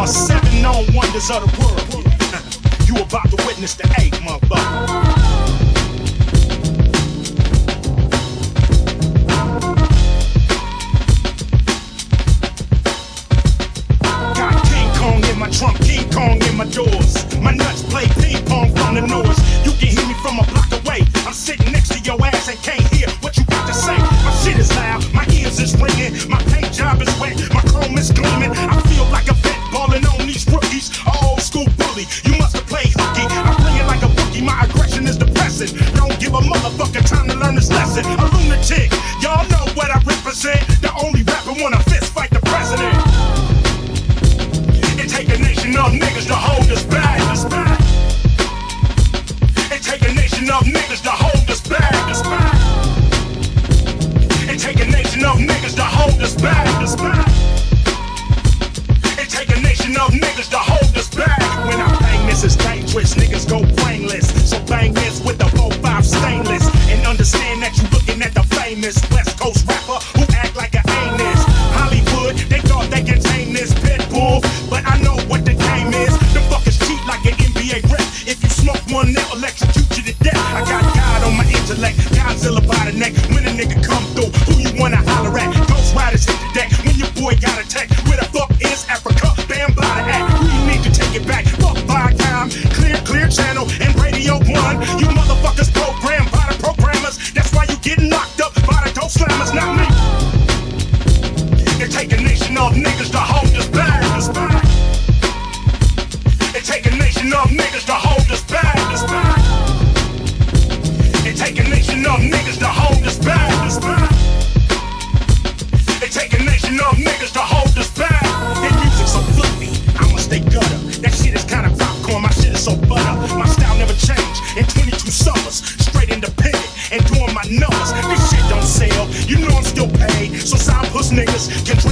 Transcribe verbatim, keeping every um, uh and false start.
seven known wonders of the world. You about to witness the eight, motherfucker. My trunk, King Kong in my doors. My nuts play ping pong from the noise. You can hear me from a block away. I'm sitting next to your ass and can't hear what you got to say. My shit is loud, my ears is ringing. My paint job is wet, my chrome is gleaming. I feel like a vet balling on these rookies. A old school bully, you must have played hooky. I bring it like a bookie, my aggression is depressing. Don't give a motherfucker time to learn this lesson. A lunatic, y'all know what I represent. The only rapper wanna fist fight the president. It take a nation of niggas to hold us back. It take a nation of niggas to hold us back. It take a nation of niggas to hold us back. It take a nation of niggas to hold us back. When I bang this is dangerous, niggas go brainless. So bang this with the four five stainless. And understand that you looking at the famous West Coast rapper who act like an anus. Hollywood, they thought they could tame this pit bull, but I know what the game is. The fuckers cheat like an N B A rep. If you smoke one, they'll electrocute you to death. I got God on my intellect, Godzilla by the neck. When a nigga come through, who you wanna holler at? Ghost Riders hit the deck. When your boy got attacked, where the fuck is Africa? Bam, by the act. We need to take it back. Fuck by time, clear, clear channel and Radio One. You motherfuckers programmed by the programmers. That's why you getting locked up by the dope slammers, not me. It take a nation of niggas to hold us back. It take a nation of niggas to hold us back. It take a nation of niggas to hold us back. It take a nation of niggas to hold us back. That music's so fluffy, I'ma stay gutter. That shit is kinda popcorn, my shit is so butter. My style never changed in twenty-two summers. Straight independent and doing my numbers. This shit don't sell, you know I'm still paid. So sound puss niggas can